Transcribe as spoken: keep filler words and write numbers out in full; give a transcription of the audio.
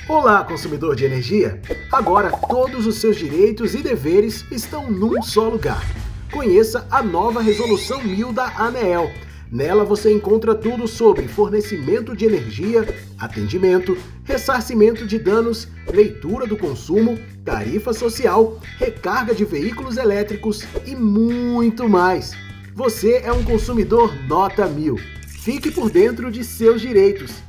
Olá, consumidor de energia! Agora todos os seus direitos e deveres estão num só lugar. Conheça a nova Resolução mil da ANEEL. Nela você encontra tudo sobre fornecimento de energia, atendimento, ressarcimento de danos, leitura do consumo, tarifa social, recarga de veículos elétricos e muito mais. Você é um consumidor nota mil. Fique por dentro de seus direitos.